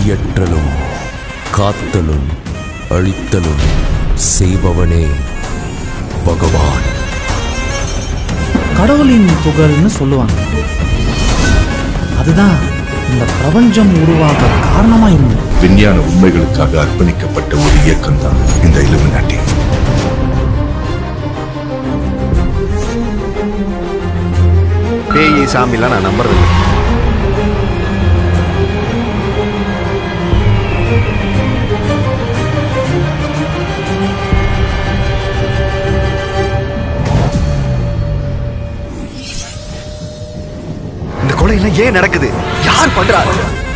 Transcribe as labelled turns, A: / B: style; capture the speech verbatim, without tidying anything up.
A: இயற்றலும் காத்தலும் அழித்தலும் செய்பவனே பகவான்.
B: கடவுளின் புகழ்னு சொல்லுவாங்க. அதுதான் இந்த பிரபஞ்சம் உருவாக காரணமா இருந்தது.
C: விஞ்ஞான உண்மைகளுக்காக அர்ப்பணிக்கப்பட்ட ஒரு இயக்கம் தான் இந்த இல்லுமினாட்டி.
D: பேய் சாமிலாம் நான் நம்புறது. இந்த கொலை எல்லாம் ஏன் நடக்குது? யார் பண்றாரு?